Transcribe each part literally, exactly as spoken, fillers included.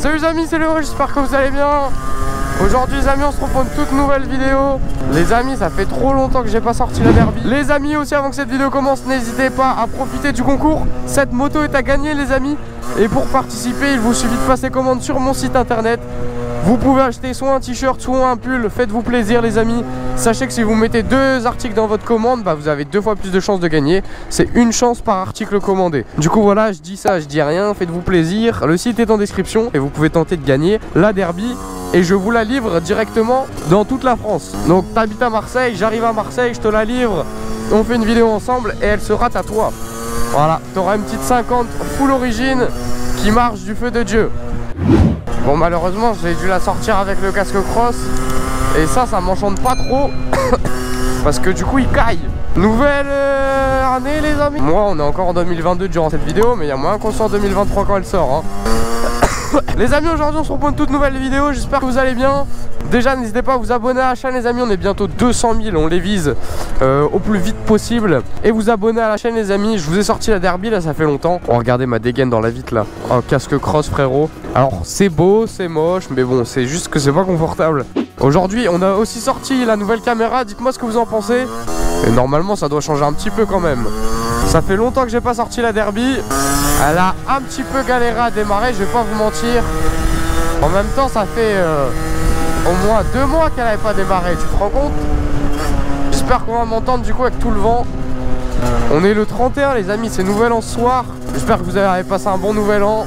Salut les amis, c'est Léo, j'espère que vous allez bien. Aujourd'hui les amis, on se retrouve pour une toute nouvelle vidéo. Les amis, ça fait trop longtemps que j'ai pas sorti la derby. Les amis aussi, avant que cette vidéo commence, n'hésitez pas à profiter du concours. Cette moto est à gagner les amis. Et pour participer, il vous suffit de passer commande sur mon site internet. Vous pouvez acheter soit un t-shirt, soit un pull. Faites-vous plaisir les amis. Sachez que si vous mettez deux articles dans votre commande, bah, vous avez deux fois plus de chances de gagner. C'est une chance par article commandé. Du coup voilà, je dis ça, je dis rien. Faites-vous plaisir. Le site est en description et vous pouvez tenter de gagner la derby. Et je vous la livre directement dans toute la France. Donc t'habites à Marseille, j'arrive à Marseille, je te la livre. On fait une vidéo ensemble et elle sera à toi. Voilà, t'auras une petite cinquante full origine qui marche du feu de Dieu. Bon malheureusement j'ai dû la sortir avec le casque cross. Et ça, ça m'enchante pas trop. Parce que du coup il caille. Nouvelle euh, année les amis. Moi on est encore en deux mille vingt-deux durant cette vidéo. Mais il y a moins qu'on soit en deux mille vingt-trois quand elle sort hein. Les amis, aujourd'hui on se retrouve pour une toute nouvelle vidéo. J'espère que vous allez bien. Déjà n'hésitez pas à vous abonner à la chaîne les amis. On est bientôt deux cent mille, on les vise euh, au plus vite possible. Et vous abonner à la chaîne les amis. Je vous ai sorti la derby là, ça fait longtemps. Oh, regardez ma dégaine dans la vitre là. Un casque cross frérot. Alors c'est beau, c'est moche, mais bon c'est juste que c'est pas confortable. Aujourd'hui on a aussi sorti la nouvelle caméra. Dites moi ce que vous en pensez. Et normalement ça doit changer un petit peu quand même. Ça fait longtemps que j'ai pas sorti la derby. Elle a un petit peu galéré à démarrer, je vais pas vous mentir. En même temps ça fait euh, au moins deux mois qu'elle n'avait pas démarré, tu te rends compte? J'espère qu'on va m'entendre du coup avec tout le vent. On est le trente et un les amis, c'est nouvel an ce soir. J'espère que vous avez passé un bon nouvel an.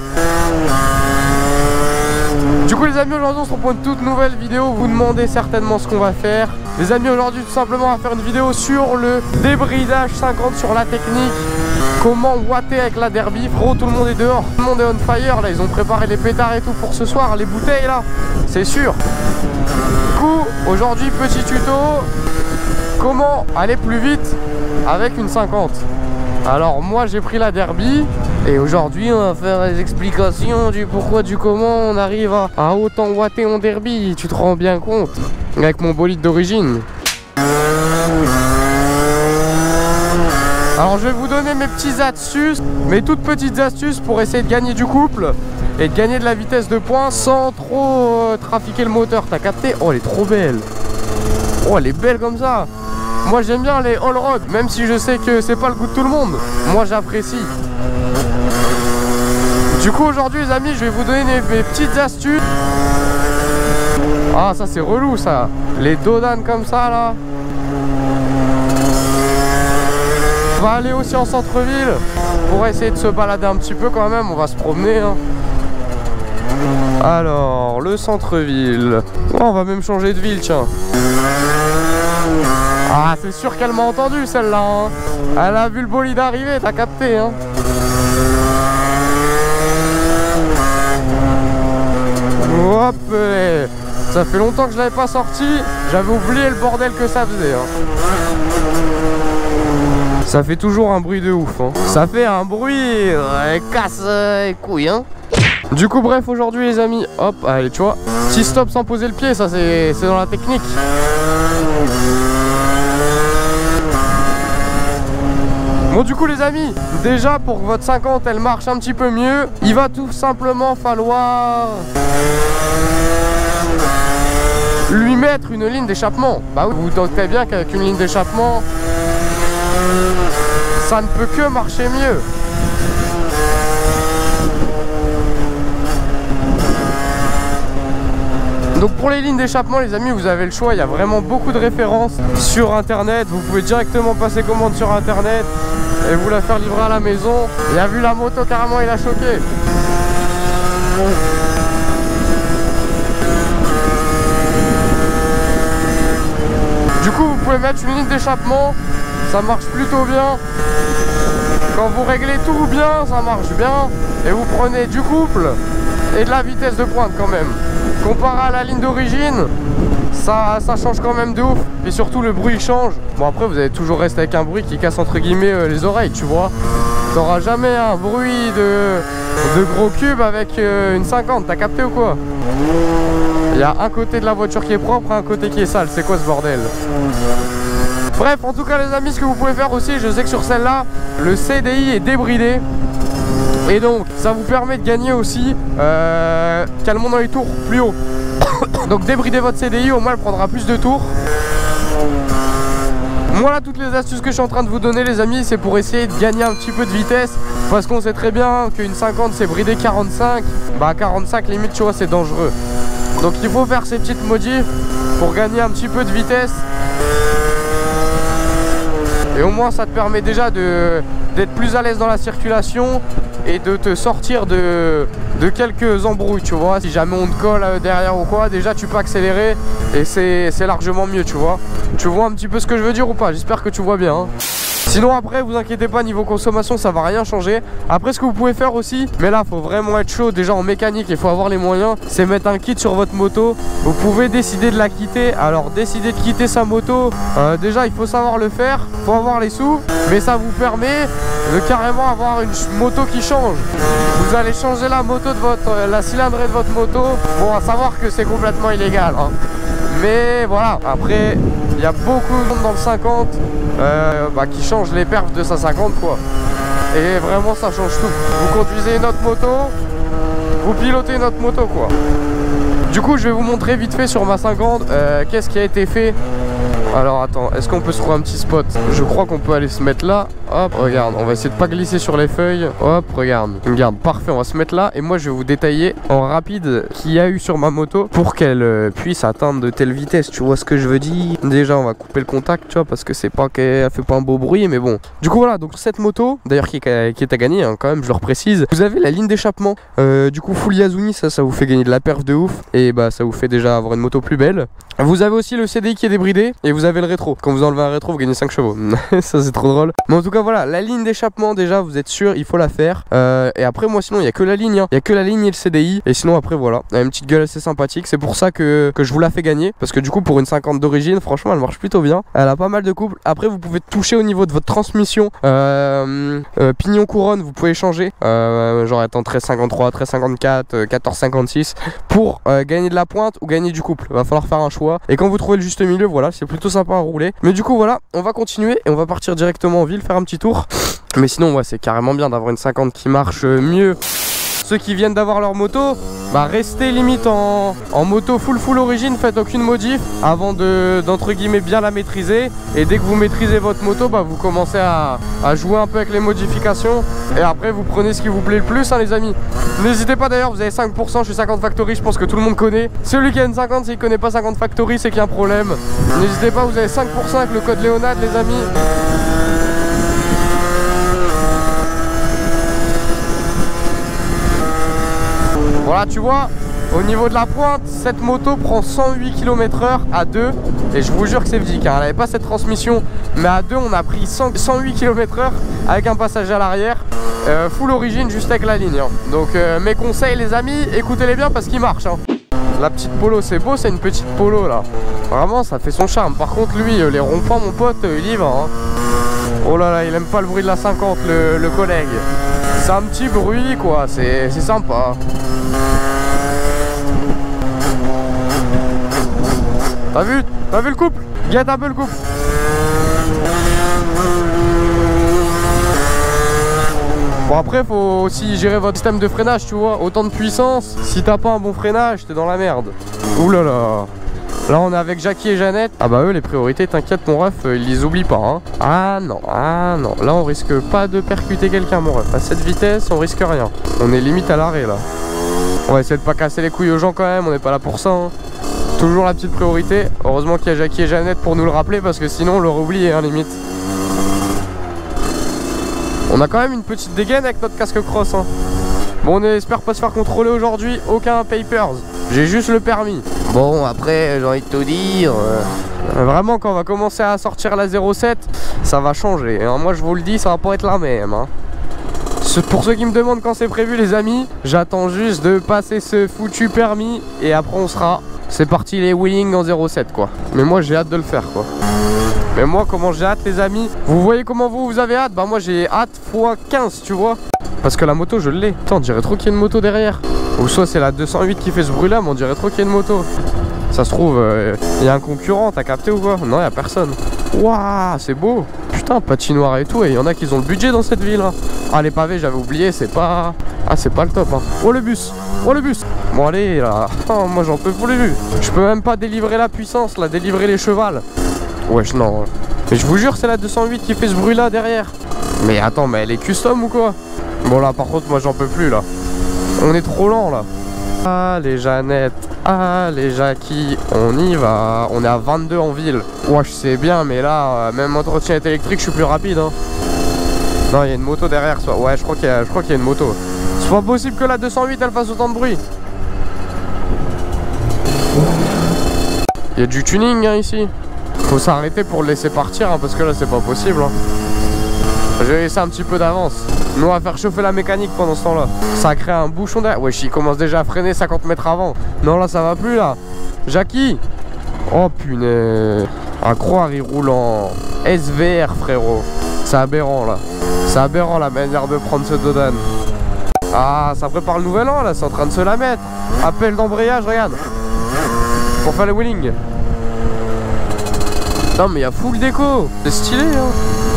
Du coup les amis, aujourd'hui on se retrouve pour une toute nouvelle vidéo. Vous demandez certainement ce qu'on va faire. Les amis, aujourd'hui tout simplement on va faire une vidéo sur le débridage cinquante, sur la technique. Comment watter avec la derby. Frérot, tout le monde est dehors, tout le monde est on fire là. Ils ont préparé les pétards et tout pour ce soir. Les bouteilles là, c'est sûr. Du coup aujourd'hui petit tuto. Comment aller plus vite avec une cinquante. Alors moi j'ai pris la derby. Et aujourd'hui on va faire les explications du pourquoi, du comment on arrive à, à autant watter en derby. Tu te rends bien compte? Avec mon bolide d'origine. Alors je vais vous donner mes petits astuces, mes toutes petites astuces pour essayer de gagner du couple et de gagner de la vitesse de pointe sans trop euh, trafiquer le moteur. T'as capté? Oh elle est trop belle. Oh elle est belle comme ça. Moi j'aime bien les all road, même si je sais que c'est pas le goût de tout le monde. Moi j'apprécie. Du coup aujourd'hui les amis, je vais vous donner mes petites astuces. Ah ça c'est relou ça. Les dodanes comme ça là. On va aller aussi en centre-ville pour essayer de se balader un petit peu quand même. On va se promener hein. Alors le centre-ville. Oh, on va même changer de ville tiens. Ah c'est sûr qu'elle m'a entendu celle-là hein. Elle a vu le bolide arriver, t'as capté hein. Hop, ça fait longtemps que je l'avais pas sorti. J'avais oublié le bordel que ça faisait hein. Ça fait toujours un bruit de ouf hein. Ça fait un bruit euh, casse euh, les couilles hein. Du coup bref aujourd'hui les amis. Hop, allez tu vois, petit stop sans poser le pied. Ça c'est dans la technique. Bon du coup les amis, déjà pour que votre cinquante elle marche un petit peu mieux, il va tout simplement falloir lui mettre une ligne d'échappement. Bah oui, vous vous doutez bien qu'avec une ligne d'échappement ça ne peut que marcher mieux. Donc pour les lignes d'échappement les amis, vous avez le choix. Il y a vraiment beaucoup de références sur internet. Vous pouvez directement passer commande sur internet et vous la faire livrer à la maison. Il a vu la moto carrément, il a choqué. Du coup vous pouvez mettre une ligne d'échappement. Ça marche plutôt bien. Quand vous réglez tout bien, ça marche bien. Et vous prenez du couple et de la vitesse de pointe quand même. Comparé à la ligne d'origine, ça, ça change quand même de ouf. Et surtout le bruit change. Bon après vous allez toujours rester avec un bruit qui casse entre guillemets euh, les oreilles, tu vois. T'auras jamais un bruit de, de gros cube avec euh, une cinquante, t'as capté ou quoi? Il y a un côté de la voiture qui est propre et un côté qui est sale. C'est quoi ce bordel? Bref, en tout cas les amis, ce que vous pouvez faire aussi, je sais que sur celle-là, le C D I est débridé. Et donc ça vous permet de gagner aussi euh, calmement dans les tours plus haut. Donc débrider votre C D I, au moins elle prendra plus de tours. Voilà toutes les astuces que je suis en train de vous donner les amis, c'est pour essayer de gagner un petit peu de vitesse. Parce qu'on sait très bien qu'une cinquante c'est brider quarante-cinq. Bah quarante-cinq limite tu vois c'est dangereux. Donc il faut faire ces petites modifs pour gagner un petit peu de vitesse. Et au moins ça te permet déjà de d'être plus à l'aise dans la circulation et de te sortir de, de quelques embrouilles, tu vois. Si jamais on te colle derrière ou quoi, déjà tu peux accélérer et c'est largement mieux, tu vois. Tu vois un petit peu ce que je veux dire ou pas? J'espère que tu vois bien, hein. Sinon après vous inquiétez pas, niveau consommation ça va rien changer. Après ce que vous pouvez faire aussi, mais là faut vraiment être chaud déjà en mécanique, il faut avoir les moyens, c'est mettre un kit sur votre moto. Vous pouvez décider de la quitter. Alors décider de quitter sa moto, euh, déjà il faut savoir le faire, faut avoir les sous. Mais ça vous permet de carrément avoir une moto qui change. Vous allez changer la moto de votre, la cylindrée de votre moto. Bon, à savoir que c'est complètement illégal, hein. Mais voilà, après il y a beaucoup de monde dans le cinquante euh, bah, qui change les perfs de sa cinquante quoi. Et vraiment ça change tout. Vous conduisez une autre moto, vous pilotez une autre moto quoi. Du coup je vais vous montrer vite fait sur ma cinquante euh, qu'est-ce qui a été fait. Alors attends, est-ce qu'on peut se trouver un petit spot? Je crois qu'on peut aller se mettre là. Hop, regarde, on va essayer de pas glisser sur les feuilles. Hop, regarde, regarde, parfait, on va se mettre là. Et moi je vais vous détailler en rapide qu'il y a eu sur ma moto pour qu'elle euh, puisse atteindre de telles vitesses. Tu vois ce que je veux dire? Déjà on va couper le contact, tu vois, parce que c'est pas qu'elle fait pas un beau bruit, mais bon. Du coup voilà, donc cette moto, d'ailleurs qui, qui est à gagner, hein, quand même, je le reprécise. Vous avez la ligne d'échappement, euh, du coup full Yasuni, ça, ça vous fait gagner de la perf de ouf. Et bah ça vous fait déjà avoir une moto plus belle. Vous avez aussi le C D I qui est débridé et vous avez le rétro. Quand vous enlevez un rétro, vous gagnez cinq chevaux. Ça c'est trop drôle. Mais en tout cas voilà, la ligne d'échappement déjà, vous êtes sûr, il faut la faire. Euh, et après moi sinon il y a que la ligne, hein. Il y a que la ligne et le C D I. Et sinon après voilà, elle a une petite gueule assez sympathique. C'est pour ça que, que je vous la fais gagner. Parce que du coup pour une cinquante d'origine, franchement elle marche plutôt bien. Elle a pas mal de couples. Après vous pouvez toucher au niveau de votre transmission. euh, euh, Pignon couronne, vous pouvez changer. euh, Genre être en treize cinquante-trois, treize cinquante-quatre, quatorze cinquante-six pour euh, gagner de la pointe ou gagner du couple. Va falloir faire un choix. Et quand vous trouvez le juste milieu, voilà, c'est plutôt sympa à rouler. Mais du coup voilà, on va continuer et on va partir directement en ville faire un petit tour. Mais sinon ouais, c'est carrément bien d'avoir une cinquante qui marche mieux. Ceux qui viennent d'avoir leur moto, bah restez limite en, en moto full full origine, faites aucune modif avant de d'entre guillemets bien la maîtriser. Et dès que vous maîtrisez votre moto, bah vous commencez à, à jouer un peu avec les modifications. Et après vous prenez ce qui vous plaît le plus, hein, les amis. N'hésitez pas d'ailleurs, vous avez cinq pour cent chez cinquante Factory, je pense que tout le monde connaît. Celui qui a une cinquante, s'il connaît pas cinquante Factory, c'est qu'il y a un problème. N'hésitez pas, vous avez cinq pour cent avec le code Léonade, les amis. Voilà, tu vois, au niveau de la pointe, cette moto prend cent huit kilomètres heure à deux. Et je vous jure que c'est vdique, hein. Elle n'avait pas cette transmission, mais à deux on a pris cent, cent huit kilomètres heure avec un passager à l'arrière. euh, Full origine juste avec la ligne, hein. Donc euh, mes conseils les amis, écoutez-les bien parce qu'ils marchent, hein. La petite Polo c'est beau, c'est une petite Polo là. Vraiment ça fait son charme. Par contre lui, les ronds-points mon pote, il y va, hein. Oh là là, il aime pas le bruit de la cinquante le, le collègue. C'est un petit bruit quoi, c'est sympa. T'as vu? T'as vu le couple? Guette un peu le couple. Bon après faut aussi gérer votre système de freinage, tu vois. Autant de puissance, si t'as pas un bon freinage, t'es dans la merde. Ouh là là. Là on est avec Jackie et Jeannette. Ah bah eux les priorités, t'inquiète mon ref, ils les oublient pas, hein. Ah non, ah non. Là on risque pas de percuter quelqu'un mon ref. À cette vitesse on risque rien. On est limite à l'arrêt là. On va essayer de pas casser les couilles aux gens quand même, on n'est pas là pour ça, hein. Toujours la petite priorité. Heureusement qu'il y a Jackie et Jeannette pour nous le rappeler parce que sinon on l'aurait oublié, hein, limite. On a quand même une petite dégaine avec notre casque cross, hein. Bon on espère pas se faire contrôler aujourd'hui, aucun papers. J'ai juste le permis. Bon après j'ai envie de te dire euh, vraiment quand on va commencer à sortir la zéro sept, ça va changer, hein. Moi je vous le dis, ça va pas être la même, hein. Pour ceux qui me demandent quand c'est prévu les amis, j'attends juste de passer ce foutu permis et après on sera... C'est parti les wheeling en zéro sept quoi. Mais moi j'ai hâte de le faire quoi. Mais moi comment j'ai hâte les amis. Vous voyez comment vous, vous avez hâte? Bah moi j'ai hâte fois quinze tu vois. Parce que la moto je l'ai. Attends on dirait trop qu'il y a une moto derrière. Ou soit c'est la deux cent huit qui fait ce bruit là, mais on dirait trop qu'il y a une moto. Ça se trouve il euh, y a un concurrent, t'as capté ou quoi? Non, il y a personne. Waouh, c'est beau. Putain, patinoire et tout. Et il y en a qui ont le budget dans cette ville. Hein. Ah, les pavés, j'avais oublié, c'est pas... Ah, c'est pas le top. Hein. Oh, le bus. Oh, le bus. Bon, allez, là. Oh, moi, j'en peux plus. Je peux même pas délivrer la puissance, là. Délivrer les chevals. Wesh, non. Mais je vous jure, c'est la deux cent huit qui fait ce bruit-là derrière. Mais attends, mais elle est custom ou quoi? Bon, là, par contre, moi, j'en peux plus, là. On est trop lent, là. Allez, Jeannette. Allez, Jackie. On y va. On est à vingt-deux en ville. Ouais, je sais bien, mais là, même entretien électrique, je suis plus rapide, hein. Non, il y a une moto derrière, soit. Ouais, je crois qu'il y a, je crois qu'il y a une moto. C'est pas possible que la deux cent huit, elle fasse autant de bruit. Il y a du tuning, hein, ici. Faut s'arrêter pour le laisser partir, hein, parce que là, c'est pas possible, hein. Je vais laisser un petit peu d'avance. Nous on va faire chauffer la mécanique pendant ce temps là. Ça crée un bouchon derrière. Wesh, il commence déjà à freiner cinquante mètres avant. Non, là ça va plus là. Jackie. Oh punaise. À croire il roule en S V R frérot. C'est aberrant là. C'est aberrant la manière de prendre ce Dodan. Ah, ça prépare le nouvel an là. C'est en train de se la mettre. Appel d'embrayage, regarde. Pour faire le wheeling. Non mais il y a full déco. C'est stylé hein.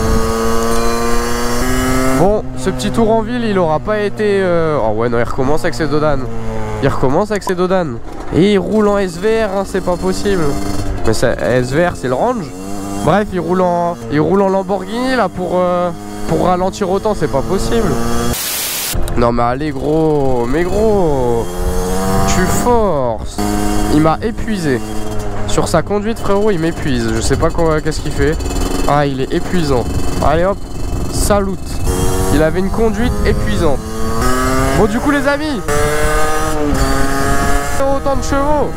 Bon, ce petit tour en ville, il aura pas été... Euh... Oh ouais, non, il recommence avec ses Dodan. Il recommence avec ses Dodan. Et il roule en S V R, hein, c'est pas possible. Mais S V R, c'est le range. Bref, il roule en, il roule en Lamborghini, là, pour, euh... pour ralentir autant, c'est pas possible. Non, mais allez, gros. Mais gros. Tu forces. Il m'a épuisé. Sur sa conduite, frérot, il m'épuise. Je sais pas qu'est-ce qu'il fait. Ah, il est épuisant. Allez, hop. Salut. Il avait une conduite épuisante. Bon du coup les amis, autant de chevaux,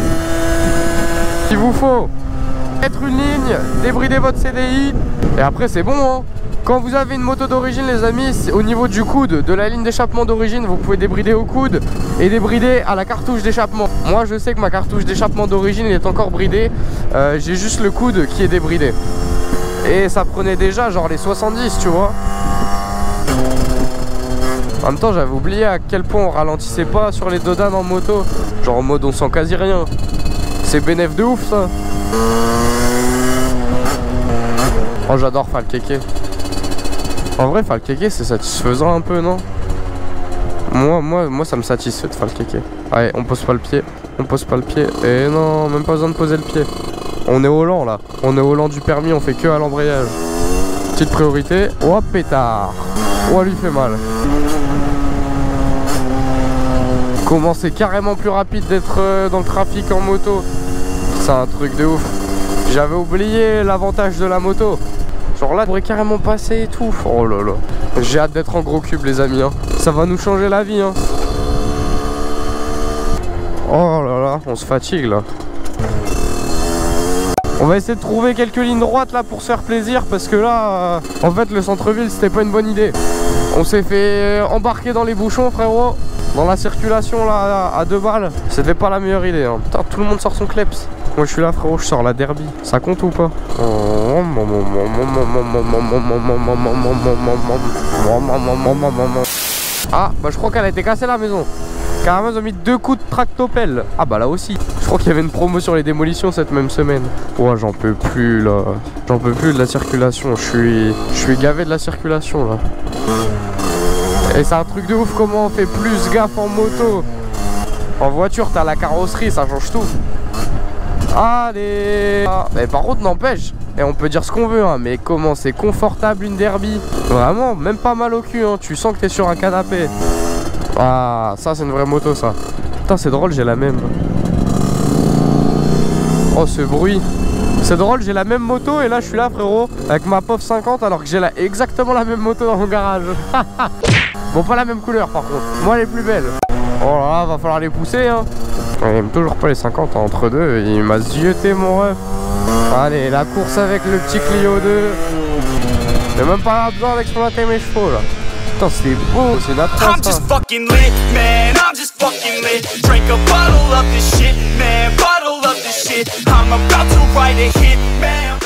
il vous faut mettre une ligne, débrider votre C D I et après c'est bon hein. Quand vous avez une moto d'origine les amis, au niveau du coude, de la ligne d'échappement d'origine, vous pouvez débrider au coude et débrider à la cartouche d'échappement. Moi je sais que ma cartouche d'échappement d'origine est encore bridée, euh, j'ai juste le coude qui est débridé. Et ça prenait déjà genre les soixante-dix tu vois. En même temps j'avais oublié à quel point on ralentissait pas sur les Dodan en moto. Genre en mode on sent quasi rien. C'est bénéf de ouf ça. Oh j'adore Falkeke. En vrai Falkeke c'est satisfaisant un peu non? Moi, moi, moi ça me satisfait de Falkeke. Allez on pose pas le pied. On pose pas le pied. Et non même pas besoin de poser le pied. On est au lent là. On est au lent du permis, on fait que à l'embrayage. Petite priorité. Oh pétard. Oh elle lui fait mal. Comment c'est carrément plus rapide d'être euh, dans le trafic en moto. C'est un truc de ouf. J'avais oublié l'avantage de la moto. Genre là on pourrait carrément passer et tout. Oh là là. J'ai hâte d'être en gros cube les amis hein. Ça va nous changer la vie hein. Oh là là, on se fatigue là. On va essayer de trouver quelques lignes droites là pour se faire plaisir. Parce que là, euh, en fait le centre-ville c'était pas une bonne idée. On s'est fait embarquer dans les bouchons frérot. Dans la circulation là à deux balles. C'était pas la meilleure idée hein. Putain tout le monde sort son kleps. Moi je suis là frérot, je sors la derby. Ça compte ou pas? Ah bah je crois qu'elle a été cassée la maison. Carrément ils ont mis deux coups de tractopelle. Ah bah là aussi. Je crois qu'il y avait une promo sur les démolitions cette même semaine. Ouais j'en peux plus là. J'en peux plus de la circulation. Je suis. Je suis gavé de la circulation là. Et c'est un truc de ouf comment on fait plus gaffe en moto. En voiture t'as la carrosserie, ça change tout. Allez ah, mais par contre n'empêche, et on peut dire ce qu'on veut hein, mais comment c'est confortable une derby. Vraiment, même pas mal au cul hein. Tu sens que t'es sur un canapé. Ah ça c'est une vraie moto ça. Putain c'est drôle, j'ai la même. Oh ce bruit. C'est drôle, j'ai la même moto et là je suis là frérot avec ma P O V cinquante alors que j'ai la... exactement la même moto dans mon garage. Bon pas la même couleur par contre. Moi elle est plus belle. Oh là là va falloir les pousser hein. Il aime toujours pas les cinquante hein. Entre deux. Il m'a zioté mon ref. Allez la course avec le petit Clio deux. J'ai même pas besoin d'exploiter mes chevaux là. Putain c'est beau, c'est une I'm just fucking lit, man, I'm just fucking lit. Drink a bottle of this shit, man, bottle of this shit. I'm about to write a hit, man.